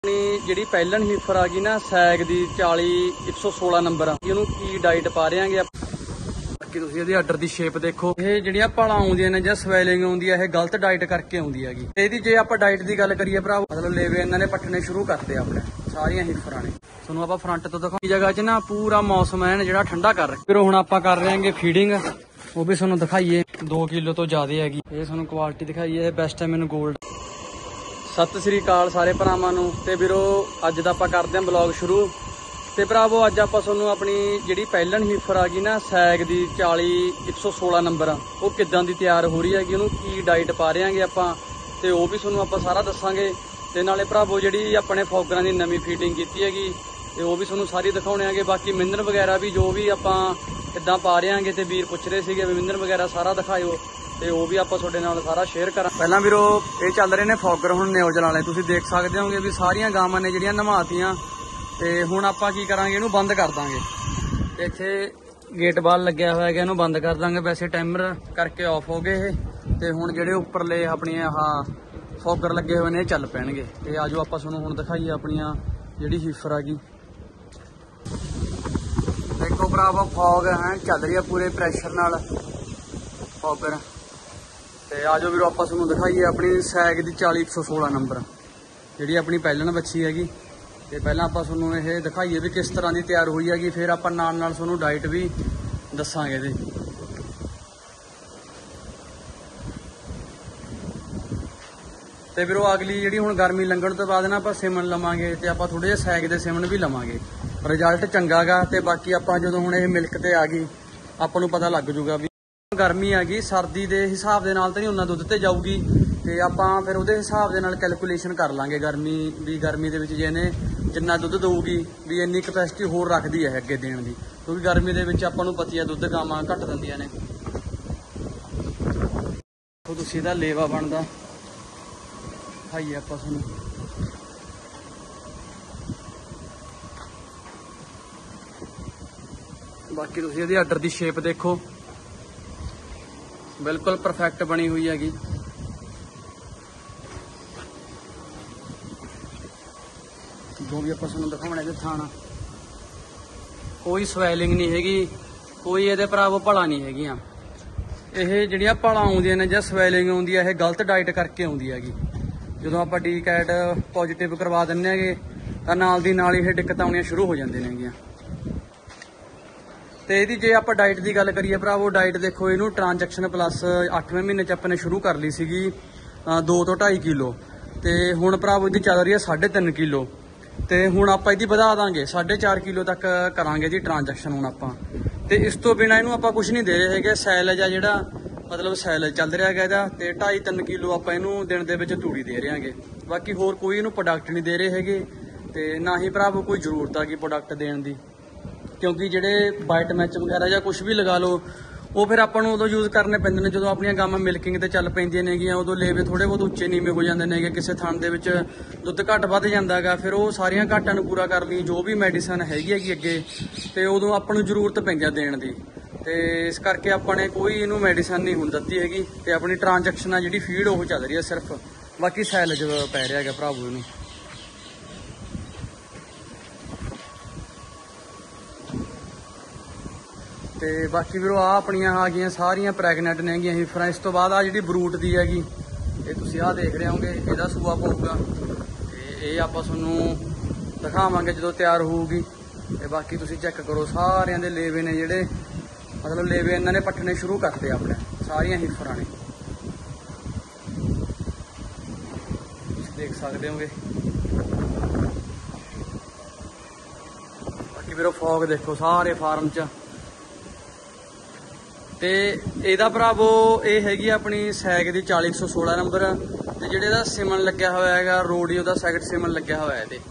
ਜਿਹੜੀ ਪਹਿਲਣ ਹੀਫਰ ਆ ਗਈ ਨਾ ਸੈਗ ਦੀ 40-116 ਨੰਬਰ ਆ ਇਹਨੂੰ ਕੀ ਡਾਈਟ ਪਾ ਰਹੇਗੇ ਬਾਕੀ ਤੁਸੀਂ ਇਹਦੀ ਆਰਡਰ ਦੀ ਸ਼ੇਪ ਦੇਖੋ। ਇਹ ਜਿਹੜੀਆਂ ਭਾਲਾਂ ਆਉਂਦੀਆਂ ਨੇ ਜਾਂ ਸਵੈਲਿੰਗ ਆਉਂਦੀ ਆ ਇਹ ਗਲਤ ਡਾਈਟ ਕਰਕੇ ਆਉਂਦੀ ਹੈਗੀ। ਇਹਦੀ ਜੇ ਆਪਾਂ ਡਾਈਟ ਦੀ ਗੱਲ ਕਰੀਏ ਭਰਾ ਮਤਲਬ ਲੇਵੇ ਇਹਨਾਂ ਨੇ ਪੱਟਣੇ ਸ਼ੁਰੂ ਕਰਤੇ ਆਪਣੇ ਸਾਰੀਆਂ ਹੀਫਰਾਂ ਨੇ। ਤੁਹਾਨੂੰ ਆਪਾਂ ਫਰੰਟ ਤੋਂ ਦਿਖਾਉਂ ਜਗ੍ਹਾ 'ਚ ਨਾ ਪੂਰਾ ਮੌਸਮ ਹੈ ਜਿਹੜਾ ਠੰਡਾ ਕਰ ਰੱਖਿਆ। ਫਿਰ ਹੁਣ ਆਪਾਂ ਕਰ ਰਹੇ ਹਾਂਗੇ ਫੀਡਿੰਗ, ਉਹ ਵੀ ਤੁਹਾਨੂੰ ਦਿਖਾਈਏ 2 ਕਿਲੋ ਤੋਂ ਜ਼ਿਆਦਾ ਹੈਗੀ। ਇਹ ਤੁਹਾਨੂੰ ਕੁਆਲਿਟੀ ਦਿਖਾਈਏ, ਇਹ ਬੈਸਟ ਹੈ ਮੈਨੂੰ ਗੋਲਡ। ਸਤਿ ਸ੍ਰੀ ਅਕਾਲ ਸਾਰੇ ਭਰਾਵਾਂ ਨੂੰ। ਤੇ ਵੀਰੋ ਅੱਜ ਦਾ ਆਪਾਂ ਕਰਦੇ ਹਾਂ ਬਲੌਗ ਸ਼ੁਰੂ। ਤੇ ਭਰਾਵੋ ਅੱਜ ਆਪਾਂ ਤੁਹਾਨੂੰ ਆਪਣੀ ਜਿਹੜੀ ਪਹਿਲਣ ਹੀਫਰ ਆ ਗਈ ਨਾ ਸੈਗ ਦੀ 40-116 ਨੰਬਰ ਆ ਉਹ ਕਿੱਦਾਂ ਦੀ ਤਿਆਰ ਹੋ ਰਹੀ ਹੈਗੀ, ਉਹਨੂੰ ਕੀ ਡਾਈਟ ਪਾ ਰਹੇ ਹਾਂਗੇ ਆਪਾਂ, ਤੇ ਉਹ ਵੀ ਤੁਹਾਨੂੰ ਆਪਾਂ ਸਾਰਾ ਦੱਸਾਂਗੇ। ਤੇ ਨਾਲੇ ਭਰਾਵੋ ਜਿਹੜੀ ਆਪਣੇ ਫੌਗਰਾਂ ਦੀ ਨਵੀਂ ਫੀਡਿੰਗ ਕੀਤੀ ਹੈਗੀ ਤੇ ਉਹ ਵੀ ਤੁਹਾਨੂੰ ਸਾਰੀ ਦਿਖਾਉਣੇ ਆਂਗੇ। ਬਾਕੀ ਮਿਨਰਲ ਵਗੈਰਾ ਵੀ ਜੋ ਵੀ ਆਪਾਂ ਕਿੱਦਾਂ ਪਾ ਰਹੇ ਹਾਂਗੇ ਤੇ ਵੀਰ ਪੁੱਛ ਰਹੇ ਸੀਗੇ ਵੀ ਮਿਨਰਲ ਵਗੈਰਾ ਸਾਰਾ ਦਿਖਾਇਓ, ਤੇ ਉਹ ਵੀ ਆਪਾਂ ਤੁਹਾਡੇ ਨਾਲ ਸਾਰਾ ਸ਼ੇਅਰ ਕਰਾਂ। ਪਹਿਲਾਂ ਵੀਰੋ ਇਹ ਚੱਲ ਰਹੇ ਨੇ ਫੌਗਰ ਹੁਣ ਨਿਊਜ਼ਲ ਵਾਲੇ, ਤੁਸੀਂ ਦੇਖ ਸਕਦੇ ਹੋਗੇ ਵੀ ਸਾਰੀਆਂ ਗਾਵਾਂ ਨੇ ਜਿਹੜੀਆਂ ਨਵਾਤੀਆਂ। ਤੇ ਹੁਣ ਆਪਾਂ ਕੀ ਕਰਾਂਗੇ, ਇਹਨੂੰ ਬੰਦ ਕਰ ਦਾਂਗੇ। ਤੇ ਇੱਥੇ ਗੇਟ ਬਾਲ ਲੱਗਿਆ ਹੋਇਆ ਹੈਗਾ, ਇਹਨੂੰ ਬੰਦ ਕਰ ਦਾਂਗੇ। ਵੈਸੇ ਟਾਈਮਰ ਕਰਕੇ ਆਫ ਹੋ ਗਏ ਇਹ। ਤੇ ਹੁਣ ਜਿਹੜੇ ਉੱਪਰਲੇ ਆਪਣੀਆਂ ਆਹ ਫੌਗਰ ਲੱਗੇ ਹੋਏ ਨੇ ਇਹ ਚੱਲ ਪੈਣਗੇ। ਤੇ ਆਜੋ ਆਪਾਂ ਤੁਹਾਨੂੰ ਹੁਣ ਦਿਖਾਈਏ ਆਪਣੀਆਂ ਜਿਹੜੀ ਹੀਫਰ ਆ ਗਈ। ਦੇਖੋ ਭਰਾਵਾ ਫੌਗ ਹੈ ਚੱਲ ਰਹੀ ਆ ਪੂਰੇ ਪ੍ਰੈਸ਼ਰ ਨਾਲ ਫੌਗਰ। ਤੇ ਆਜੋ ਵੀਰੋ ਆਪਾਂ ਤੁਹਾਨੂੰ ਦਿਖਾਈਏ ਆਪਣੀ ਸੈਗ ਦੀ 40-116 ਨੰਬਰ ਜਿਹੜੀ ਆਪਣੀ ਪਹਿਲਣ ਬੱਚੀ ਹੈਗੀ। ਤੇ ਪਹਿਲਾਂ ਆਪਾਂ ਤੁਹਾਨੂੰ ਇਹ ਦਿਖਾਈਏ ਵੀ ਕਿਸ ਤਰ੍ਹਾਂ ਦੀ ਤਿਆਰ ਹੋਈ ਹੈਗੀ, ਫਿਰ ਆਪਾਂ ਨਾਲ ਨਾਲ ਤੁਹਾਨੂੰ ਡਾਈਟ ਵੀ ਦੱਸਾਂਗੇ ਇਹਦੇ। ਤੇ ਵੀਰੋ ਅਗਲੀ ਜਿਹੜੀ ਹੁਣ ਗਰਮੀ ਲੰਘਣ ਤੋਂ ਬਾਅਦ ਨਾ ਆਪਾਂ ਸਿਮਨ ਲਵਾਂਗੇ ਤੇ ਆਪਾਂ ਥੋੜੇ ਜਿਹੇ ਸੈਗ ਦੇ ਸਿਮਨ ਵੀ ਲਵਾਂਗੇ। ਰਿਜ਼ਲਟ ਚੰਗਾ ਗਾ। ਤੇ ਬਾਕੀ ਆਪਾਂ ਜਦੋਂ ਹੁਣ ਇਹ ਮਿਲਕ ਤੇ ਆ ਗਈ ਆਪਾਂ ਨੂੰ ਪਤਾ ਲੱਗ ਜੂਗਾ ਵੀ ਗਰਮੀ ਆ ਗਈ, ਸਰਦੀ ਦੇ ਹਿਸਾਬ ਦੇ ਨਾਲ ਤਾਂ ਨਹੀਂ ਉਹਨਾਂ ਦੁੱਧ ਤੇ ਜਾਊਗੀ। ਤੇ ਆਪਾਂ ਫਿਰ ਉਹਦੇ ਹਿਸਾਬ ਦੇ ਨਾਲ ਕੈਲਕੂਲੇਸ਼ਨ ਕਰ ਲਾਂਗੇ ਗਰਮੀ ਦੇ ਵਿੱਚ ਜੇ ਇਹਨੇ ਜਿੰਨਾ ਦੁੱਧ ਦਊਗੀ ਵੀ ਇੰਨੀ ਕਪੈਸਿਟੀ ਹੋਰ ਰੱਖਦੀ ਹੈ ਅੱਗੇ ਦੇਣ ਦੀ, ਕਿਉਂਕਿ ਗਰਮੀ ਦੇ ਵਿੱਚ ਆਪਾਂ ਨੂੰ ਪਤੀ ਆ ਦੁੱਧ ਗਾਵਾਂ ਘੱਟ ਦਿੰਦੀਆਂ ਨੇ। ਤੁਸੀਂ ਇਹਦਾ ਲੇਵਾ ਬਣਦਾ ਦਿਖਾਈਏ ਆਪਾਂ ਤੁਹਾਨੂੰ। ਬਾਕੀ ਤੁਸੀਂ ਇਹਦੀ ਆਰਡਰ ਦੀ ਸ਼ੇਪ ਦੇਖੋ, ਬਿਲਕੁਲ ਪਰਫੈਕਟ ਬਣੀ ਹੋਈ ਹੈਗੀ। ਜੋ ਵੀ ਆਪਾਂ ਤੁਹਾਨੂੰ ਦਿਖਾਉਣਾ ਇਹਦੇ ਥਾਣਾ ਕੋਈ ਸਵੈਲਿੰਗ ਨਹੀਂ ਹੈਗੀ, ਕੋਈ ਇਹਦੇ ਭਰਾਵੋ ਭਲਾ ਨਹੀਂ ਹੈਗੀਆਂ। ਇਹ ਜਿਹੜੀਆਂ ਭਲਾ ਆਉਂਦੀਆਂ ਨੇ ਜਾਂ ਸਵੈਲਿੰਗ ਆਉਂਦੀ ਹੈ ਇਹ ਗਲਤ ਡਾਈਟ ਕਰਕੇ ਆਉਂਦੀ ਹੈਗੀ। ਜਦੋਂ ਆਪਾਂ ਡੀ ਕੈਟ ਪੋਜ਼ਿਟਿਵ ਕਰਵਾ ਦਿੰਦੇ ਹੈਗੇ ਤਾਂ ਨਾਲ ਦੀ ਨਾਲ ਇਹ ਦਿੱਕਤਾਂ ਆਉਣੀਆਂ ਸ਼ੁਰੂ ਹੋ ਜਾਂਦੀਆਂ ਨੇਗੀਆਂ। ਤੇ ਇਹਦੀ ਜੇ ਆਪਾਂ ਡਾਈਟ ਦੀ ਗੱਲ ਕਰੀਏ ਭਰਾਵੋ, ਡਾਈਟ ਦੇਖੋ ਇਹਨੂੰ ਟ੍ਰਾਂਜੈਕਸ਼ਨ ਪਲੱਸ 8ਵੇਂ ਮਹੀਨੇ 'ਚ ਆਪਾਂ ਨੇ ਸ਼ੁਰੂ ਕਰ ਲਈ ਸੀਗੀ 2 ਤੋਂ 2.5 ਕਿਲੋ। ਤੇ ਹੁਣ ਭਰਾਵੋ ਇਹਦੀ ਚੱਲ ਰਹੀ ਹੈ 3.5 ਕਿਲੋ। ਤੇ ਹੁਣ ਆਪਾਂ ਇਹਦੀ ਵਧਾ ਦਾਂਗੇ 4.5 ਕਿਲੋ ਤੱਕ ਕਰਾਂਗੇ ਜੀ ਟ੍ਰਾਂਜੈਕਸ਼ਨ ਹੁਣ ਆਪਾਂ। ਤੇ ਇਸ ਤੋਂ ਬਿਨਾਂ ਇਹਨੂੰ ਆਪਾਂ ਕੁਝ ਨਹੀਂ ਦੇ ਰਹੇ ਹੈਗੇ। ਸੈਲਜ ਆ ਜਿਹੜਾ ਮਤਲਬ ਸੈਲਜ ਚੱਲ ਰਿਹਾ ਹੈਗਾ ਇਹਦਾ, ਤੇ 2.5-3 ਕਿਲੋ ਆਪਾਂ ਇਹਨੂੰ ਦਿਨ ਦੇ ਵਿੱਚ ਤੂੜੀ ਦੇ ਰਹੇ ਹਾਂਗੇ। ਬਾਕੀ ਹੋਰ ਕੋਈ ਇਹਨੂੰ ਪ੍ਰੋਡਕਟ ਨਹੀਂ ਦੇ ਰਹੇ ਹੈਗੇ। ਤੇ ਨਾ ਹੀ ਭਰਾਵੋ ਕੋਈ ਜ਼ਰੂਰਤ ਆ ਕਿ ਪ੍ਰੋਡਕਟ ਦੇਣ ਦੀ, ਕਿਉਂਕਿ ਜਿਹੜੇ ਵਾਈਟ ਮੈਚ ਵਗੈਰਾ ਜਾਂ ਕੁਝ ਵੀ ਲਗਾ ਲਓ ਉਹ ਫਿਰ ਆਪਾਂ ਨੂੰ ਉਦੋਂ ਯੂਜ਼ ਕਰਨੇ ਪੈਂਦੇ ਨੇ ਜਦੋਂ ਆਪਣੀਆਂ ਗਾਵਾਂ ਮਿਲਕਿੰਗ ਤੇ ਚੱਲ ਪੈਂਦੀਆਂ ਨੇਗੀਆਂ। ਉਦੋਂ ਲੇਵੇ ਥੋੜੇ ਬਹੁਤ ਉੱਚੇ ਨੀਵੇਂ ਹੋ ਜਾਂਦੇ ਨੇਗੇ, ਕਿਸੇ ਥਣ ਦੇ ਵਿੱਚ ਦੁੱਧ ਘੱਟ ਵੱਧ ਜਾਂਦਾ ਹੈਗਾ। ਫਿਰ ਉਹ ਸਾਰੀਆਂ ਘਾਟਾਂ ਨੂੰ ਪੂਰਾ ਕਰਨ ਲਈ ਜੋ ਵੀ ਮੈਡੀਸਨ ਹੈਗੀ ਅੱਗੇ ਤੇ ਉਦੋਂ ਆਪਾਂ ਨੂੰ ਜ਼ਰੂਰਤ ਪੈਂਦੀ ਦੇਣ ਦੀ। ਤੇ ਇਸ ਕਰਕੇ ਆਪਾਂ ਨੇ ਕੋਈ ਇਹਨੂੰ ਮੈਡੀਸਨ ਨਹੀਂ ਹੁਣ ਦਿੱਤੀ ਹੈਗੀ। ਤੇ ਆਪਣੀ ਟ੍ਰਾਂਜੈਕਸ਼ਨ ਆ ਜਿਹੜੀ ਫੀਡ ਉਹ ਚੱਲ ਰਹੀ ਹੈ ਸਿਰਫ, ਬਾਕੀ ਸੈਲਜ ਪੈ ਰਿਹਾ ਹੈਗਾ ਭਰਾਵੋ ਇਹਨੂੰ। ਤੇ ਬਾਕੀ ਵੀਰੋ ਆ ਆਪਣੀਆਂ ਆ ਗਈਆਂ ਸਾਰੀਆਂ ਪ੍ਰੈਗਨੈਂਟ ਨੇ ਹੈਗੀਆਂ ਹੀਫਰਾਂ। ਇਸ ਤੋਂ ਬਾਅਦ ਆ ਜਿਹੜੀ ਬਰੂਟ ਦੀ ਹੈਗੀ ਇਹ ਤੁਸੀਂ ਆਹ ਦੇਖ ਰਹੇ ਹੋਗੇ, ਇਹਦਾ ਸੂਆ ਪਊਗਾ। ਤੇ ਇਹ ਆਪਾਂ ਤੁਹਾਨੂੰ ਦਿਖਾਵਾਂਗੇ ਜਦੋਂ ਤਿਆਰ ਹੋਊਗੀ। ਤੇ ਬਾਕੀ ਤੁਸੀਂ ਚੈੱਕ ਕਰੋ ਸਾਰਿਆਂ ਦੇ ਲੇਵੇ ਨੇ ਜਿਹੜੇ ਮਤਲਬ ਲੇਵੇ ਇਹਨਾਂ ਨੇ ਪੱਟਣੇ ਸ਼ੁਰੂ ਕਰਤੇ ਆਪਣੇ ਸਾਰੀਆਂ ਹੀਫਰਾਂ ਨੇ, ਤੁਸੀਂ ਦੇਖ ਸਕਦੇ ਹੋਗੇ। ਬਾਕੀ ਵੀਰੋ ਫੌਗ ਦੇਖੋ ਸਾਰੇ ਫਾਰਮ 'ਚ। ਤੇ ਇਹਦਾ ਭਰਾਵੋ ਇਹ ਹੈਗੀ ਆਪਣੀ ਸੈਗ ਦੀ 40-116 ਨੰਬਰ। ਤੇ ਜਿਹੜੇ ਇਹਦਾ ਸਿਮਨ ਲੱਗਿਆ ਹੋਇਆ ਹੈਗਾ ਰੋਡੀਓ ਦਾ ਸੈਕਿੰਡ ਸਿਮਨ ਲੱਗਿਆ ਹੋਇਆ ਇਹਦੇ।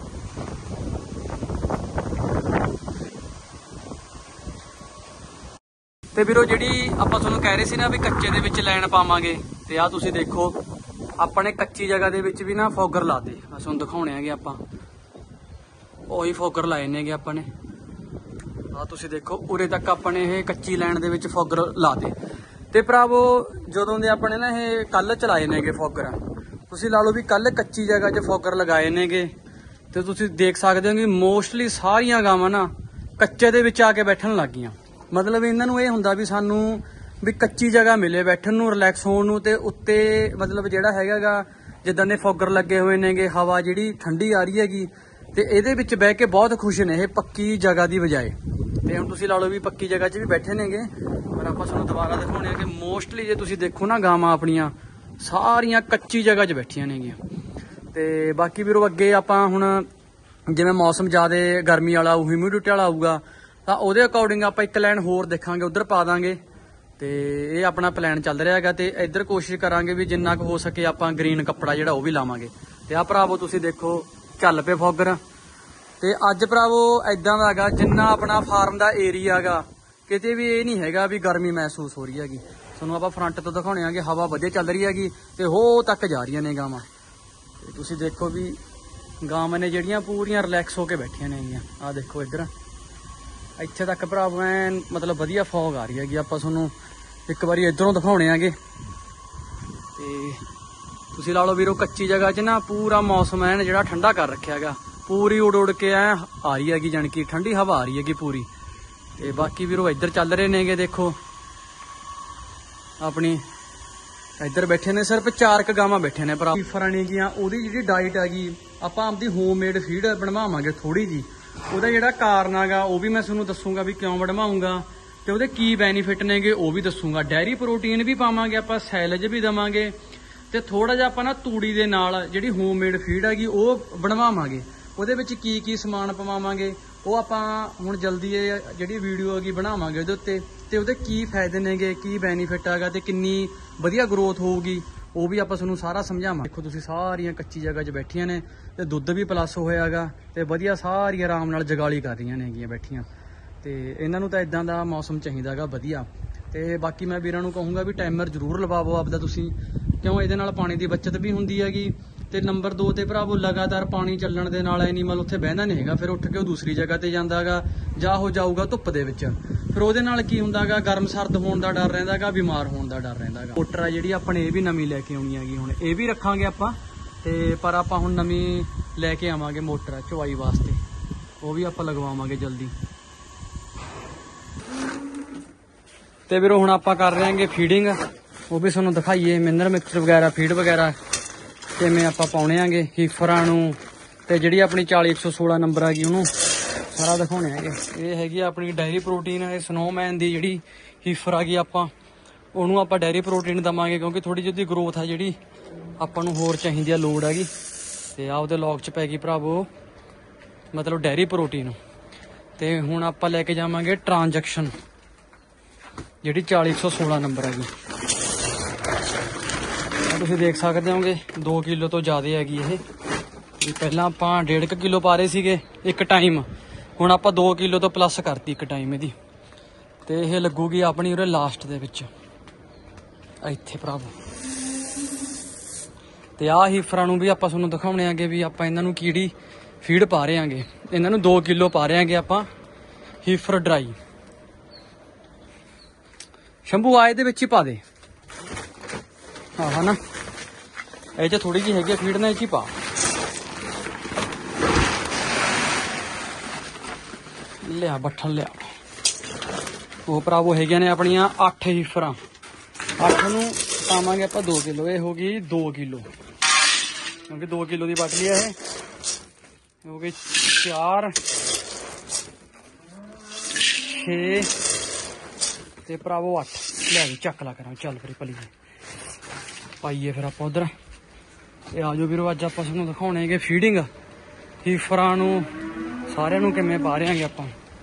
ਤੇ ਵੀਰੋ ਜਿਹੜੀ ਆਪਾਂ ਤੁਹਾਨੂੰ ਕਹਿ ਰਹੇ ਸੀ ਨਾ ਵੀ ਕੱਚੇ ਦੇ ਵਿੱਚ ਲਾਈਨ ਪਾਵਾਂਗੇ, ਤੇ ਆਹ ਤੁਸੀਂ ਦੇਖੋ ਆਪਾਂ ਨੇ ਕੱਚੀ ਜਗ੍ਹਾ ਦੇ ਵਿੱਚ ਵੀ ਨਾ ਫੌਗਰ ਲਾਤੇ। ਬਸ ਤੁਹਾਨੂੰ ਦਿਖਾਉਣੇ ਹੈਗੇ ਆਪਾਂ ਉਹੀ ਫੌਗਰ ਲਾਏ ਨੇਗੇ ਆਪਾਂ ਨੇ। ਆ ਤੁਸੀਂ ਦੇਖੋ ਉਰੇ ਤੱਕ ਆਪਾਂ ਨੇ ਇਹ ਕੱਚੀ ਲਾਈਨ ਦੇ ਵਿੱਚ ਫੌਗਰ ਲਾਤੇ। ਤੇ ਭਰਾਵੋ ਜਦੋਂ ਦੇ ਆਪਣੇ ਨਾ ਇਹ ਕੱਲ ਚਲਾਏ ਨੇਗੇ ਫੌਗਰ, ਤੁਸੀਂ ਲਾ ਲਓ ਵੀ ਕੱਲ ਕੱਚੀ ਜਗ੍ਹਾ 'ਚ ਫੋਗਰ ਲਗਾਏ ਨੇਗੇ ਤੇ ਤੁਸੀਂ ਦੇਖ ਸਕਦੇ ਹੋ ਕਿ ਮੋਸਟਲੀ ਸਾਰੀਆਂ ਗਾਵਾਂ ਨਾ ਕੱਚੇ ਦੇ ਵਿੱਚ ਆ ਕੇ ਬੈਠਣ ਲੱਗ ਗਈਆਂ। ਮਤਲਬ ਇਹਨਾਂ ਨੂੰ ਇਹ ਹੁੰਦਾ ਵੀ ਸਾਨੂੰ ਵੀ ਕੱਚੀ ਜਗ੍ਹਾ ਮਿਲੇ ਬੈਠਣ ਨੂੰ, ਰਿਲੈਕਸ ਹੋਣ ਨੂੰ, ਤੇ ਉੱਤੇ ਮਤਲਬ ਜਿਹੜਾ ਹੈਗਾਗਾ ਜਿੱਦਾਂ ਦੇ ਫੋਗਰ ਲੱਗੇ ਹੋਏ ਨੇਗੇ, ਹਵਾ ਜਿਹੜੀ ਠੰਡੀ ਆ ਰਹੀ ਹੈਗੀ ਤੇ ਇਹਦੇ ਵਿੱਚ ਬਹਿ ਕੇ ਬਹੁਤ ਖੁਸ਼ ਨੇ ਇਹ ਪੱਕੀ ਜਗ੍ਹਾ ਦੀ ਬਜਾਏ। ਤੇ ਹੁਣ ਤੁਸੀਂ ਲਾ ਲਓ ਵੀ ਪੱਕੀ ਜਗ੍ਹਾ 'ਚ ਵੀ ਬੈਠੇ ਨੇਗੇ, ਪਰ ਆਪਾਂ ਤੁਹਾਨੂੰ ਦੁਬਾਰਾ ਦਿਖਾਉਣੇ ਆ ਕਿ ਮੋਸਟਲੀ ਜੇ ਤੁਸੀਂ ਦੇਖੋ ਨਾ ਗਾਵਾਂ ਆਪਣੀਆਂ ਸਾਰੀਆਂ ਕੱਚੀ ਜਗ੍ਹਾ 'ਚ ਬੈਠੀਆਂ ਨੇਗੀਆਂ। ਤੇ ਬਾਕੀ ਵੀਰੋ ਅੱਗੇ ਆਪਾਂ ਹੁਣ ਜਿਵੇਂ ਮੌਸਮ ਜ਼ਿਆਦਾ ਗਰਮੀ ਵਾਲਾ ਹਿਊਮਿਡਿਟੀ ਵਾਲਾ ਆਊਗਾ ਤਾਂ ਉਹਦੇ ਅਕੋਰਡਿੰਗ ਆਪਾਂ ਇੱਕ ਲਾਈਨ ਹੋਰ ਦੇਖਾਂਗੇ, ਉਧਰ ਪਾ ਦਾਂਗੇ। ਤੇ ਇਹ ਆਪਣਾ ਪਲਾਨ ਚੱਲ ਰਿਹਾ ਹੈਗਾ ਤੇ ਇੱਧਰ ਕੋਸ਼ਿਸ਼ ਕਰਾਂਗੇ ਵੀ ਜਿੰਨਾ ਕੁ ਹੋ ਸਕੇ ਆਪਾਂ ਗ੍ਰੀਨ ਕੱਪੜਾ ਜਿਹੜਾ ਉਹ ਵੀ ਲਾਵਾਂਗੇ। ਤੇ ਆਹ ਭਰਾਵੋ ਤੁਸੀਂ ਦੇਖੋ ਚੱਲ ਪਏ ਫੋਗਰ। ਤੇ ਅੱਜ ਭਰਾਵੋ ਇਦਾਂ ਦਾ ਹੈਗਾ ਜਿੰਨਾ ਆਪਣਾ ਫਾਰਮ ਦਾ ਏਰੀਆ ਹੈਗਾ ਕਿਤੇ ਵੀ ਇਹ ਨਹੀਂ ਹੈਗਾ ਵੀ ਗਰਮੀ ਮਹਿਸੂਸ ਹੋ ਰਹੀ ਹੈਗੀ। ਤੁਹਾਨੂੰ ਆਪਾਂ ਫਰੰਟ ਤੋਂ ਦਿਖਾਉਣੇ ਆਗੇ, ਹਵਾ ਵਧੀਆ ਚੱਲ ਰਹੀ ਹੈਗੀ ਤੇ ਹੋ ਤੱਕ ਜਾ ਰਹੀਆਂ ਨੇ ਗਾਵਾਂ। ਤੇ ਤੁਸੀਂ ਦੇਖੋ ਵੀ ਗਾਵਾਂ ਨੇ ਜਿਹੜੀਆਂ ਪੂਰੀਆਂ ਰਿਲੈਕਸ ਹੋ ਕੇ ਬੈਠੀਆਂ ਨੇਗੀਆਂ। ਆਹ ਦੇਖੋ ਇੱਧਰ ਇੱਥੇ ਤੱਕ ਭਰਾਵੋ ਐਨ ਮਤਲਬ ਵਧੀਆ ਫੌਗ ਆ ਰਹੀ ਹੈਗੀ। ਆਪਾਂ ਤੁਹਾਨੂੰ ਇੱਕ ਵਾਰੀ ਇੱਧਰੋਂ ਦਿਖਾਉਣੇ ਆਗੇ। ਤੇ ਤੁਸੀਂ ਲਾ ਲਓ ਵੀਰੋ ਕੱਚੀ ਜਗ੍ਹਾ 'ਚ ਨਾ ਪੂਰਾ ਮੌਸਮ ਐਨ ਜਿਹੜਾ ਠੰਡਾ ਕਰ ਰੱਖਿਆ ਹੈਗਾ, ਪੂਰੀ ਉੜ ਕੇ ਐ ਆ ਰਹੀ ਹੈਗੀ, ਜਾਣੀ ਕਿ ਠੰਡੀ ਹਵਾ ਆ ਰਹੀ ਹੈਗੀ ਪੂਰੀ। ਤੇ ਬਾਕੀ ਵੀਰੋ ਇੱਧਰ ਚੱਲ ਰਹੇ ਨੇਗੇ, ਦੇਖੋ ਆਪਣੀ ਇੱਧਰ ਬੈਠੇ ਨੇ ਸਿਰਫ 4 ਕ ਗਾਵਾਂ ਬੈਠੇ ਨੇ ਭਰਾ। ਫਰਾਣੀ ਗੀਆਂ ਉਹਦੀ ਜਿਹੜੀ ਡਾਈਟ ਹੈਗੀ ਆਪਾਂ ਆਪਦੀ ਹੋਮਮੇਡ ਫੀਡ ਬਣਵਾਵਾਂਗੇ ਥੋੜੀ ਜੀ। ਉਹਦਾ ਜਿਹੜਾ ਕਾਰਨ ਹੈਗਾ ਉਹ ਵੀ ਮੈਂ ਤੁਹਾਨੂੰ ਦੱਸੂਗਾ ਵੀ ਕਿਉਂ ਬਣਵਾਉਂਗਾ ਤੇ ਉਹਦੇ ਕੀ ਬੈਨੀਫਿਟ ਨੇਗੇ ਉਹ ਵੀ ਦੱਸੂਗਾ। ਡੈਰੀ ਪ੍ਰੋਟੀਨ ਵੀ ਪਾਵਾਂਗੇ ਆਪਾਂ, ਸੈਲਜ ਵੀ ਦਵਾਂਗੇ ਤੇ ਥੋੜਾ ਜਿਹਾ ਆਪਾਂ ਨਾ ਤੂੜੀ ਦੇ ਨਾਲ ਜਿਹੜੀ ਹੋਮਮੇਡ ਫੀਡ ਹੈਗੀ ਉਹ ਬਣਵਾਵਾਂਗੇ। ਉਹਦੇ ਵਿੱਚ ਕੀ ਕੀ ਸਮਾਨ ਪਵਾਵਾਂਗੇ ਉਹ ਆਪਾਂ ਹੁਣ ਜਲਦੀ ਇਹ ਜਿਹੜੀ ਵੀਡੀਓ ਹੈਗੀ ਬਣਾਵਾਂਗੇ ਉਹਦੇ ਉੱਤੇ, ਤੇ ਉਹਦੇ ਕੀ ਫਾਇਦੇ ਨੇਗੇ, ਕੀ ਬੈਨੀਫਿਟ ਹੈਗਾ ਤੇ ਕਿੰਨੀ ਵਧੀਆ ਗਰੋਥ ਹੋਊਗੀ ਉਹ ਵੀ ਆਪਾਂ ਤੁਹਾਨੂੰ ਸਾਰਾ ਸਮਝਾਵਾਂਗੇ। ਦੇਖੋ ਤੁਸੀਂ ਸਾਰੀਆਂ ਕੱਚੀ ਜਗ੍ਹਾ 'ਚ ਬੈਠੀਆਂ ਨੇ ਤੇ ਦੁੱਧ ਵੀ ਪਲੱਸ ਹੋਇਆ ਹੈਗਾ ਤੇ ਵਧੀਆ ਸਾਰੀ ਆਰਾਮ ਨਾਲ ਜਗਾਲੀ ਕਰ ਰਹੀਆਂ ਨੇਗੀਆਂ ਬੈਠੀਆਂ। ਤੇ ਇਹਨਾਂ ਨੂੰ ਤਾਂ ਇਦਾਂ ਦਾ ਮੌਸਮ ਚਾਹੀਦਾ ਹੈਗਾ ਵਧੀਆ। ਤੇ ਬਾਕੀ ਮੈਂ ਵੀਰਾਂ ਨੂੰ ਕਹੂੰਗਾ ਵੀ ਟਾਈਮਰ ਜ਼ਰੂਰ ਲਵਾਵੋ ਆਪਦਾ ਤੁਸੀਂ, ਕਿਉਂ ਇਹਦੇ ਨਾਲ ਪਾਣੀ ਦੀ ਬੱਚਤ ਵੀ ਹੁੰਦੀ ਹੈਗੀ। ਤੇ ਨੰਬਰ 2 ਤੇ ਭਰਾਵੋ ਲਗਾਤਾਰ ਪਾਣੀ ਚੱਲਣ ਦੇ ਨਾਲ ਐਨੀਮਲ ਉੱਥੇ ਬਹਿੰਦਾ ਨਹੀਂ ਹੈਗਾ, ਫਿਰ ਉੱਠ ਕੇ ਉਹ ਦੂਸਰੀ ਜਗ੍ਹਾ ਤੇ ਜਾਂਦਾ ਹੈਗਾ ਜਾਂ ਉਹ ਜਾਊਗਾ ਧੁੱਪ ਦੇ ਵਿੱਚ। ਫਿਰ ਉਹਦੇ ਨਾਲ ਕੀ ਹੁੰਦਾ ਹੈਗਾ ਗਰਮ ਸਰਦ ਹੋਣ ਦਾ ਡਰ ਰਹਿੰਦਾ ਹੈਗਾ, ਬਿਮਾਰ ਹੋਣ ਦਾ ਡਰ ਰਹਿੰਦਾ ਹੈਗਾ। ਮੋਟਰ ਆ ਜਿਹੜੀ ਆਪਣੇ ਇਹ ਵੀ ਨਵੀਂ ਲੈ ਕੇ ਆਉਣੀ ਹੈਗੀ, ਹੁਣ ਇਹ ਵੀ ਰੱਖਾਂਗੇ ਆਪਾਂ। ਤੇ ਪਰ ਆਪਾਂ ਹੁਣ ਨਵੀਂ ਲੈ ਕੇ ਆਵਾਂਗੇ ਮੋਟਰ ਚੁਆਈ ਵਾਸਤੇ, ਉਹ ਵੀ ਆਪਾਂ ਲਗਵਾਵਾਂਗੇ ਜਲਦੀ। ਤੇ ਵੀਰੋ ਹੁਣ ਆਪਾਂ ਕਰ ਰਹੇ ਹਾਂਗੇ ਫੀਡਿੰਗ, ਉਹ ਵੀ ਤੁਹਾਨੂੰ ਦਿਖਾਈਏ ਮਿਨਰਲ ਮਿਕਸਚਰ ਵਗੈਰਾ ਫੀਡ ਵਗੈਰਾ ਕਿਵੇਂ ਆਪਾਂ ਪਾਉਣੇ ਆਂਗੇ ਹੀਫਰਾਂ ਨੂੰ। ਤੇ ਜਿਹੜੀ ਆਪਣੀ 40116 ਨੰਬਰ ਹੈਗੀ ਉਹਨੂੰ ਸਾਰਾ ਦਿਖਾਉਣੇ ਹੈਗੇ। ਇਹ ਹੈਗੀ ਆਪਣੀ ਡੈਰੀ ਪ੍ਰੋਟੀਨ, ਇਹ ਸਨੋਮੈਨ ਦੀ ਜਿਹੜੀ ਹੀਫਰ ਹੈਗੀ ਆਪਾਂ ਉਹਨੂੰ ਆਪਾਂ ਡੈਰੀ ਪ੍ਰੋਟੀਨ ਦਵਾਂਗੇ ਕਿਉਂਕਿ ਥੋੜੀ ਜਿਹੀ ਗਰੋਥ ਆ ਜਿਹੜੀ ਆਪਾਂ ਨੂੰ ਹੋਰ ਚਾਹੀਦੀ ਆ, ਲੋੜ ਹੈਗੀ। ਤੇ ਆ ਉਹਦੇ ਲੌਕ 'ਚ ਪੈ ਗਈ ਭਰਾਵੋ ਮਤਲਬ ਡੈਰੀ ਪ੍ਰੋਟੀਨ। ਤੇ ਹੁਣ ਆਪਾਂ ਲੈ ਕੇ ਜਾਵਾਂਗੇ ਟ੍ਰਾਂਜੈਕਸ਼ਨ ਜਿਹੜੀ 40116 ਨੰਬਰ ਹੈਗੀ। ਤੁਸੀਂ ਦੇਖ ਸਕਦੇ ਹੋਗੇ 2 ਕਿਲੋ ਤੋਂ ਜ਼ਿਆਦਾ ਹੈਗੀ ਇਹ। ਪਹਿਲਾਂ ਆਪਾਂ 1.5 ਕਿਲੋ ਪਾ ਰਹੇ ਸੀਗੇ ਇੱਕ ਟਾਈਮ, ਹੁਣ ਆਪਾਂ 2 ਕਿਲੋ ਤੋਂ ਪਲੱਸ ਕਰਤੀ ਇੱਕ ਟਾਈਮ ਇਹਦੀ। ਤੇ ਇਹ ਲੱਗੂਗੀ ਆਪਣੀ ਉਰੇ ਲਾਸਟ ਦੇ ਵਿੱਚ ਇੱਥੇ ਭਰਾਵੋ। ਤੇ ਆਹ ਹੀਫਰਾਂ ਨੂੰ ਵੀ ਆਪਾਂ ਤੁਹਾਨੂੰ ਦਿਖਾਉਣੇ ਆਂਗੇ ਵੀ ਆਪਾਂ ਇਹਨਾਂ ਨੂੰ ਕਿਹੜੀ ਫੀਡ ਪਾ ਰਹੇ ਆਂਗੇ। ਇਹਨਾਂ ਨੂੰ 2 ਕਿਲੋ ਪਾ ਰਹੇ ਆਂਗੇ ਆਪਾਂ ਹੀਫਰ ਡਰਾਈ। ਸ਼ੰਭੂ ਆ ਇਹਦੇ ਵਿੱਚ ਹੀ ਪਾ ਦੇ, ਹਾਂ ਨਾ ਇਹ 'ਚ ਥੋੜੀ ਜਿਹੀ ਹੈਗੀ ਫੀਡ ਨਾ, ਇਹ 'ਚ ਹੀ ਪਾ। ਲਿਆ ਬੱਠਲ ਲਿਆ। ਉਹ ਭਰਾਵੋ ਹੈਗੀਆਂ ਨੇ ਆਪਣੀਆਂ 8 ਹੀਫਰਾਂ। 8 ਨੂੰ ਪਾਵਾਂਗੇ ਆਪਾਂ 2 ਕਿਲੋ, ਇਹ ਹੋ ਗਈ 2 ਕਿਲੋ ਕਿਉਂਕਿ 2 ਕਿਲੋ ਦੀ ਬਾਟਲੀ ਹੈ ਇਹ। ਹੋ ਗਈ 4 6 ਤੇ ਭਰਾਵੋ 8। ਲੈ ਵੀ ਚੱਕ ਲਾ ਕਰਾਂ, ਚੱਲ ਫਿਰ ਭਲੀ ਪਾਈਏ ਫਿਰ ਆਪਾਂ ਉਧਰ। ਤੇ ਆ ਜਾਓ ਵੀਰੋ ਅੱਜ ਆਪਾਂ ਤੁਹਾਨੂੰ ਦਿਖਾਉਣੇਗੇ ਫੀਡਿੰਗ ਹੀਫਰਾਂ ਨੂੰ ਸਾਰਿਆਂ ਨੂੰ ਕਿਵੇਂ ਪਾ ਰਹੇ ਆਂਗੇ ਆਪਾਂ।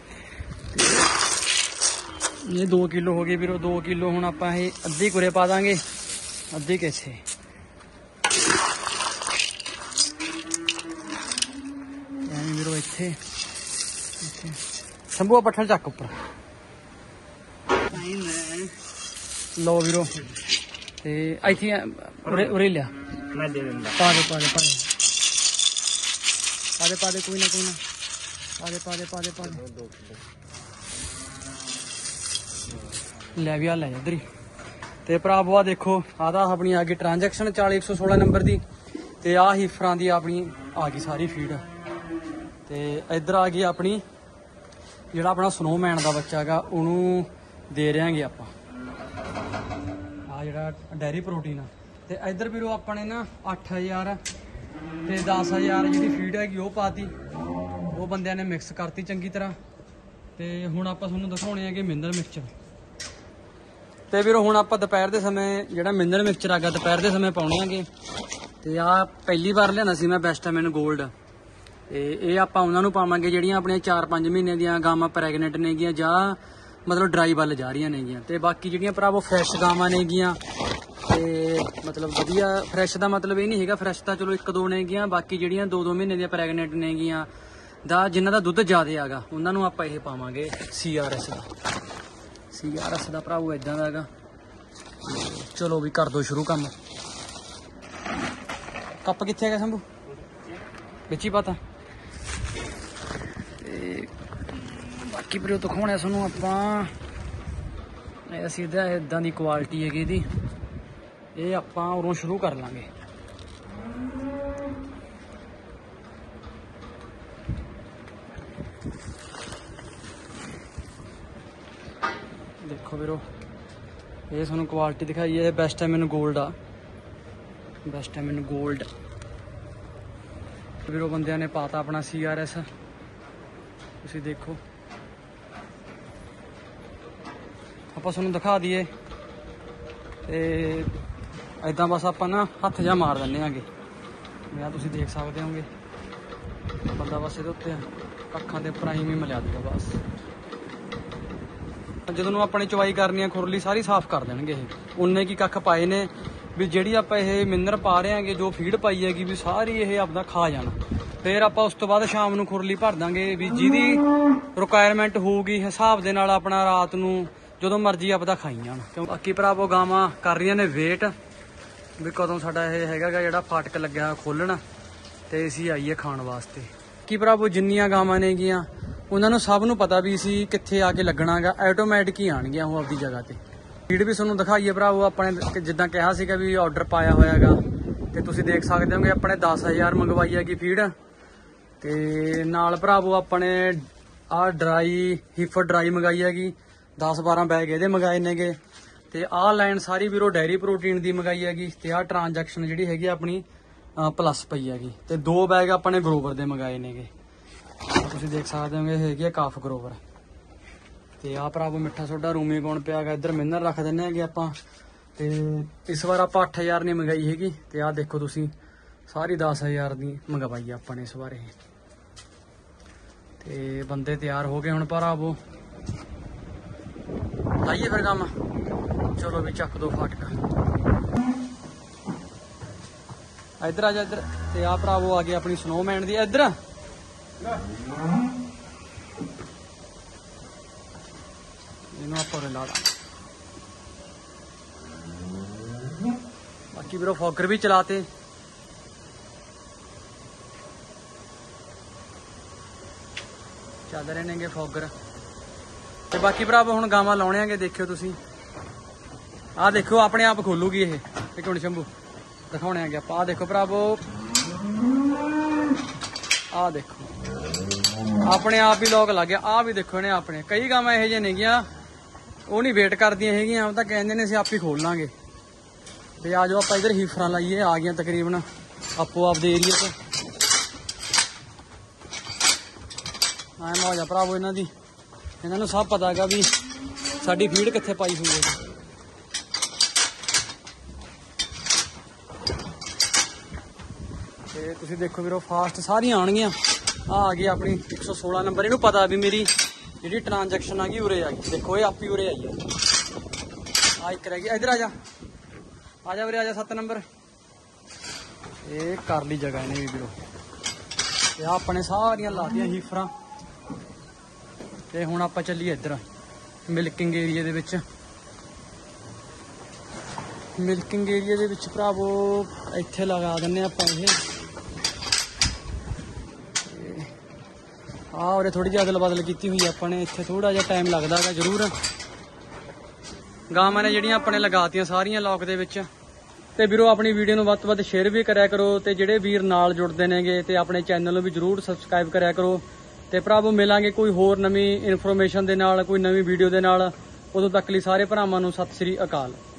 ਇਹ 2 ਕਿਲੋ ਹੋ ਗਏ ਵੀਰੋ। 2 ਕਿਲੋ ਹੁਣ ਆਪਾਂ ਇਹ ਅੱਧੀ ਕੁਰੇ ਪਾ ਦਾਂਗੇ, ਅੱਧੀ ਕਿੱਥੇ ਐਵੇਂ ਵੀਰੋ ਇੱਥੇ ਸ਼ੰਭੂ ਪੱਠਲ ਚੱਕ ਉੱਪਰ। ਲਓ ਵੀਰੋ ਤੇ ਇੱਥੇ ਉਰੇ ਲਿਆ ਮੈਂ ਦੇ ਦਿੰਦਾ। ਪਾ ਦੇ ਪਾ ਦੇ ਪਾ ਦੇ ਪਾ ਦੇ ਪਾ ਦੇ ਕੋਈ ਨਾ ਕੋਈ ਨਾ ਪਾ ਦੇ ਪਾ ਦੇ ਪਾ ਦੇ ਪਾ ਦੇ। ਲੈ ਵੀ ਆ ਲੈ ਇੱਧਰ ਹੀ। ਤੇ ਭਰਾਵੋ ਆ ਦੇਖੋ ਆਹ ਤਾਂ ਆਪਣੀ ਆ ਗਈ ਟ੍ਰਾਂਜੈਕਸ਼ਨ 40116 ਨੰਬਰ ਦੀ। ਤੇ ਆਹ ਹੀਫਰਾਂ ਦੀ ਆਪਣੀ ਆ ਗਈ ਸਾਰੀ ਫੀਡ। ਤੇ ਇੱਧਰ ਆ ਗਈ ਆਪਣੀ ਜਿਹੜਾ ਆਪਣਾ ਸਨੋਮੈਨ ਦਾ ਬੱਚਾ ਹੈਗਾ ਉਹਨੂੰ ਦੇ ਰਿਹਾਂਗੇ ਆਪਾਂ ਆ ਜਿਹੜਾ ਡੈਰੀ ਪ੍ਰੋਟੀਨ ਆ। ਤੇ ਇੱਧਰ ਵੀਰੋ ਆਪਾਂ ਨੇ ਨਾ 8000 ਤੇ 10000 ਜਿਹੜੀ ਫੀਡ ਹੈਗੀ ਉਹ ਪਾਤੀ, ਉਹ ਬੰਦਿਆਂ ਨੇ ਮਿਕਸ ਕਰਤੀ ਚੰਗੀ ਤਰ੍ਹਾਂ। ਤੇ ਹੁਣ ਆਪਾਂ ਤੁਹਾਨੂੰ ਦਿਖਾਉਣੇ ਹੈਗੇ ਮਿਨਰਲ ਮਿਕਸਚਰ। ਤੇ ਵੀਰੋ ਹੁਣ ਆਪਾਂ ਦੁਪਹਿਰ ਦੇ ਸਮੇਂ ਜਿਹੜਾ ਮਿਨਰਲ ਮਿਕਸਚਰ ਆਗਾ ਦੁਪਹਿਰ ਦੇ ਸਮੇਂ ਪਾਉਣੇ ਹੈਗੇ। ਤੇ ਆ ਪਹਿਲੀ ਵਾਰ ਲਿਆਣਾ ਸੀ ਮੈਂ ਬੈਸਟਾਮਿਨ ਗੋਲਡ, ਤੇ ਇਹ ਆਪਾਂ ਉਹਨਾਂ ਨੂੰ ਪਾਵਾਂਗੇ ਜਿਹੜੀਆਂ ਆਪਣੀਆਂ 4-5 ਮਹੀਨੇ ਦੀਆਂ ਗਾਵਾਂ ਪ੍ਰੈਗਨੈਂਟ ਨੇਗੀਆਂ ਜਾਂ ਮਤਲਬ ਡਰਾਈ ਵੱਲ ਜਾ ਰਹੀਆਂ ਨੇਗੀਆਂ। ਤੇ ਬਾਕੀ ਜਿਹੜੀਆਂ ਭਰਾਵੋ ਫਰੈਸ਼ ਗਾਵਾਂ ਨੇਗੀਆਂ ਤੇ ਮਤਲਬ ਵਧੀਆ ਫਰੈਸ਼ ਦਾ ਮਤਲਬ ਇਹ ਨਹੀਂ ਹੈਗਾ, ਫਰੈਸ਼ ਤਾਂ ਚਲੋ 1-2 ਨੇਗੀਆਂ, ਬਾਕੀ ਜਿਹੜੀਆਂ 2-2 ਮਹੀਨੇ ਦੀਆਂ ਪ੍ਰੈਗਨੈਂਟ ਨੇਗੀਆਂ ਦਾ ਜਿਨ੍ਹਾਂ ਦਾ ਦੁੱਧ ਜ਼ਿਆਦਾ ਹੈਗਾ ਉਹਨਾਂ ਨੂੰ ਆਪਾਂ ਇਹ ਪਾਵਾਂਗੇ CRS ਦਾ। CRS ਦਾ ਭਰਾਵੋ ਇਦਾਂ ਦਾ ਹੈਗਾ। ਚਲੋ ਵੀ ਕਰ ਦੋ ਸ਼ੁਰੂ ਕੰਮ। ਕੱਪ ਕਿੱਥੇ ਹੈਗਾ ਸ਼ੰਭੂ? ਵਿੱਚ ਹੀ ਪਤਾ। ਤੇ ਬਾਕੀ ਵੀਰੋ ਦਿਖਾਉਣਾ ਤੁਹਾਨੂੰ ਆਪਾਂ ਅਸੀਂ ਇਦਾਂ ਦੀ ਕੁਆਲਿਟੀ ਹੈਗੀ ਇਹਦੀ, ਇਹ ਆਪਾਂ ਉਰੋਂ ਸ਼ੁਰੂ ਕਰ ਲਾਂਗੇ। ਦੇਖੋ ਵੀਰੋ ਇਹ ਤੁਹਾਨੂੰ ਕੁਆਲਿਟੀ ਦਿਖਾਈ ਹੈ, ਬੈਸਟਾਮਿਨ ਗੋਲਡ ਆ, ਬੈਸਟਾਮਿਨ ਗੋਲਡ। ਵੀਰੋ ਬੰਦਿਆਂ ਨੇ ਪਾਤਾ ਆਪਣਾ CRS, ਤੁਸੀਂ ਦੇਖੋ। ਆਪਾਂ ਤੁਹਾਨੂੰ ਦਿਖਾ ਦਈਏ ਤੇ ਇਦਾਂ ਬਸ ਆਪਾਂ ਨਾ ਹੱਥ ਜਿਹਾ ਮਾਰ ਦਿੰਦੇ ਆਂਗੇ, ਮੈਂ ਤੁਸੀਂ ਦੇਖ ਸਕਦੇ ਹੋਗੇ ਬੰਦਾ ਬਸ ਇਹਦੇ ਉੱਤੇ ਅੱਖਾਂ ਦੇ ਉੱਪਰ ਹੀ ਮਿਲਿਆ ਦੂਗਾ ਬਸ। ਜਦੋਂ ਨੂੰ ਆਪਣੇ ਚਵਾਈ ਕਰਨੀ ਆ ਖੁਰਲੀ ਸਾਰੀ ਸਾਫ਼ ਕਰ ਦੇਣਗੇ ਇਹ। ਉਨੇ ਕੀ ਕੱਖ ਪਾਏ ਨੇ ਵੀ ਜਿਹੜੀ ਆਪਾਂ ਇਹ ਮਿਨਰ ਪਾ ਰਹੇ ਆਂਗੇ, ਜੋ ਫੀਡ ਪਾਈ ਹੈਗੀ ਵੀ ਸਾਰੀ ਇਹ ਆਪਦਾ ਖਾ ਜਾਣਾ। ਫਿਰ ਆਪਾਂ ਉਸ ਤੋਂ ਬਾਅਦ ਸ਼ਾਮ ਨੂੰ ਖੁਰਲੀ ਭਰ ਦਾਂਗੇ ਵੀ ਜਿਹਦੀ ਰਿਕੁਆਇਰਮੈਂਟ ਹੋਊਗੀ ਹਿਸਾਬ ਦੇ ਨਾਲ ਆਪਣਾ ਰਾਤ ਨੂੰ ਜਦੋਂ ਮਰਜ਼ੀ ਆਪਦਾ ਖਾਈ ਜਾਣ। ਕਿਉਂ ਬਾਕੀ ਭਰਾਵੋ ਗਾਵਾਂ ਕਰ ਰਹੀਆਂ ਨੇ ਵੇਟ ਵੀ ਕਦੋਂ ਸਾਡਾ ਇਹ ਹੈਗਾ ਜਿਹੜਾ ਫਾਟਕ ਲੱਗਿਆ ਖੋਲ੍ਹਣਾ ਤੇ ਅਸੀਂ ਆਈਏ ਖਾਣ ਵਾਸਤੇ। ਕੀ ਭਰਾਵੋ ਜਿੰਨੀਆਂ ਗਾਵਾਂ ਨੇਗੀਆਂ ਉਹਨਾਂ ਨੂੰ ਸਭ ਨੂੰ ਪਤਾ ਵੀ ਅਸੀਂ ਕਿੱਥੇ ਆ ਕੇ ਲੱਗਣਾਗਾ, ਆਟੋਮੈਟਿਕ ਹੀ ਆਣਗੀਆਂ ਉਹ ਆਪਦੀ ਜਗ੍ਹਾ ਤੇ। ਫੀਡ ਵੀ ਤੁਹਾਨੂੰ ਦਿਖਾਈਏ ਭਰਾਵੋ ਆਪਣੇ ਜਿੱਦਾਂ ਕਿਹਾ ਸੀਗਾ ਵੀ ਆਰਡਰ ਪਾਇਆ ਹੋਇਆਗਾ, ਤੇ ਤੁਸੀਂ ਦੇਖ ਸਕਦੇ ਹੋਗੇ ਆਪਣੇ 10000 ਮੰਗਵਾਈ ਹੈਗੀ ਫੀਡ। ਤੇ ਨਾਲ ਭਰਾਵੋ ਆਪਣੇ ਆਹ ਡਰਾਈ ਹੀਫਰ ਡਰਾਈ ਮੰਗਾਈ ਹੈਗੀ, 10-12 ਬੈਗ ਇਹਦੇ ਮੰਗਾਏ ਨੇਗੇ। ਤੇ ਆਹ ਲਾਈਨ ਸਾਰੀ ਵੀਰੋ ਡੈਰੀ ਪ੍ਰੋਟੀਨ ਦੀ ਮੰਗਾਈ ਹੈਗੀ। ਤੇ ਆਹ ਟ੍ਰਾਂਜੈਕਸ਼ਨ ਜਿਹੜੀ ਹੈਗੀ ਆਪਣੀ ਪਲੱਸ ਪਈ ਹੈਗੀ। ਤੇ 2 ਬੈਗ ਆਪਾਂ ਨੇ ਗਰੋਵਰ ਦੇ ਮੰਗਾਏ ਨੇਗੇ, ਤੁਸੀਂ ਦੇਖ ਸਕਦੇ ਹੋਗੇ ਹੈਗੀ ਆ ਕਾਫ ਗਰੋਵਰ। ਤੇ ਆਹ ਭਰਾਵੋ ਮਿੱਠਾ ਸੋਡਾ ਰੂਮੀ ਕੌਣ ਪਿਆ ਹੈਗਾ, ਇੱਧਰ ਮਿਨਰ ਰੱਖ ਦਿੰਦੇ ਹੈਗੇ ਆਪਾਂ। ਤੇ ਇਸ ਵਾਰ ਆਪਾਂ 8000 ਨਹੀਂ ਮੰਗਾਈ ਹੈਗੀ। ਤੇ ਆਹ ਦੇਖੋ ਤੁਸੀਂ ਸਾਰੀ 10000 ਦੀ ਮੰਗਵਾਈ ਆਪਾਂ ਨੇ ਇਸ ਵਾਰ ਇਹ। ਤੇ ਬੰਦੇ ਤਿਆਰ ਹੋ ਗਏ ਹੁਣ ਭਰਾਵੋ, ਲਾਈਏ ਫਿਰ ਕੰਮ। ਚਲੋ ਵੀ ਚੱਕ ਦੋ ਫਾਟਕ, ਇੱਧਰ ਆ ਜਾ ਇੱਧਰ। ਤੇ ਆਹ ਭਰਾਵੋ ਆ ਗਈ ਆਪਣੀ ਸਨੋਮੈਨ ਦੀ, ਇੱਧਰ ਇਹਨੂੰ ਆਪਾਂ ਉਰੇ ਲਾ ਦਾਂ। ਬਾਕੀ ਵੀਰੋ ਫੋਗਰ ਵੀ ਚਲਾਤੇ। ਚੱਲ ਰਹੇ ਨੇਗੇ ਫੋਗਰ। ਤੇ ਬਾਕੀ ਭਰਾਵੋ ਹੁਣ ਗਾਵਾਂ ਲਾਉਣੇ ਆਂਗੇ, ਦੇਖਿਓ ਤੁਸੀਂ। ਆਹ ਦੇਖੋ ਆਪਣੇ ਆਪ ਖੋਲੂਗੀ ਇਹ। ਇੱਕ ਮਿੰਟ ਸ਼ੰਭੂ ਦਿਖਾਉਣੇ ਆਂਗੇ ਆਪਾਂ। ਆਹ ਦੇਖੋ ਭਰਾਵੋ, ਆਹ ਦੇਖੋ ਆਪਣੇ ਆਪ ਹੀ ਲੋਕ ਲੱਗ ਗਿਆ। ਆਹ ਵੀ ਦੇਖੋ ਨੇ ਆਪਣੇ ਕਈ ਗਾਵਾਂ ਇਹੋ ਜਿਹੀਆਂ ਨੇਗੀਆਂ ਉਹ ਨਹੀਂ ਵੇਟ ਕਰਦੀਆਂ ਹੈਗੀਆਂ, ਉਹ ਤਾਂ ਕਹਿੰਦੇ ਨੇ ਅਸੀਂ ਆਪ ਹੀ ਖੋਲ ਲਾਂਗੇ। ਤੇ ਆ ਜਾਓ ਆਪਾਂ ਇੱਧਰ ਹੀਫਰਾਂ ਲਾਈਏ, ਆ ਗਈਆਂ ਤਕਰੀਬਨ ਆਪੋ ਆਪਦੇ ਏਰੀਏ ਤੋਂ। ਐ ਮੌਜ ਆ ਭਰਾਵੋ ਇਹਨਾਂ ਦੀ, ਇਹਨਾਂ ਨੂੰ ਸਭ ਪਤਾ ਹੈਗਾ ਵੀ ਸਾਡੀ ਫੀਡ ਕਿੱਥੇ ਪਾਈ ਹੋਈ ਹੈ। ਤੇ ਤੁਸੀਂ ਦੇਖੋ ਵੀਰੋ ਫਾਸਟ ਸਾਰੀਆਂ ਆਉਣਗੀਆਂ। ਆ ਗਈ ਆਪਣੀ 116 ਨੰਬਰ। ਇਹਨੂੰ ਪਤਾ ਵੀ ਮੇਰੀ ਜਿਹੜੀ ਟ੍ਰਾਂਜੈਕਸ਼ਨ ਆ ਗਈ ਉਰੇ ਆ ਗਈ। ਦੇਖੋ ਇਹ ਆਪੀ ਉਰੇ ਆਈ ਹੈ। ਆ ਇੱਕ ਰਹਿ ਗਈ, ਇੱਧਰ ਆ ਜਾ, ਆ ਜਾ ਵੀਰੇ, ਆ ਜਾ 7 ਨੰਬਰ। ਇਹ ਕਰ ਲਈ ਜਗ੍ਹਾ ਇਹਨੇ ਵੀ ਵੀਰੋ। ਤੇ ਆਪਣੇ ਸਾਰੀਆਂ ਲਾਤੀਆਂ ਹੀਫਰਾਂ। ਤੇ ਹੁਣ ਆਪਾਂ ਚੱਲੀਏ ਇੱਧਰ ਮਿਲਕਿੰਗ ਏਰੀਆ ਦੇ ਵਿੱਚ। ਮਿਲਕਿੰਗ ਏਰੀਆ ਦੇ ਵਿੱਚ ਭਰਾਵੋ ਇੱਥੇ ਲਗਾ ਦਿੰਨੇ ਆਪਾਂ ਇਹ। ਆਹ ਉਰੇ ਥੋੜੀ ਜਿਹੀ ਅਦਲ ਬਦਲ ਕੀਤੀ ਹੋਈ ਆਪਾਂ ਨੇ, ਇੱਥੇ ਥੋੜਾ ਜਿਹਾ ਟਾਈਮ ਲੱਗਦਾ ਹੈਗਾ ਜ਼ਰੂਰ। ਗਾਵਾਂ ਨੇ ਜਿਹੜੀਆਂ ਆਪਣੇ ਲਗਾਤੀਆਂ ਸਾਰੀਆਂ ਲੋਕ ਦੇ ਵਿੱਚ। ਤੇ ਵੀਰੋ ਆਪਣੀ ਵੀਡੀਓ ਨੂੰ ਵੱਧ ਤੋਂ ਵੱਧ ਸ਼ੇਅਰ ਵੀ ਕਰਿਆ ਕਰੋ ਤੇ ਜਿਹੜੇ ਵੀਰ ਨਾਲ ਜੁੜਦੇ ਨੇਗੇ ਤੇ ਆਪਣੇ ਚੈਨਲ ਨੂੰ ਵੀ ਜਰੂਰ ਸਬਸਕ੍ਰਾਈਬ ਕਰਿਆ ਕਰੋ। ਤੇ ਭਰਾਵੋ ਮਿਲਾਂਗੇ ਕੋਈ ਹੋਰ ਨਵੀਂ ਇਨਫੋਰਮੇਸ਼ਨ ਦੇ ਨਾਲ, ਕੋਈ ਨਵੀਂ ਵੀਡੀਓ ਦੇ ਨਾਲ। ਉਦੋਂ ਤੱਕ ਲਈ ਸਾਰੇ ਭਰਾਵਾਂ ਨੂੰ ਸਤਿ ਸ੍ਰੀ ਅਕਾਲ।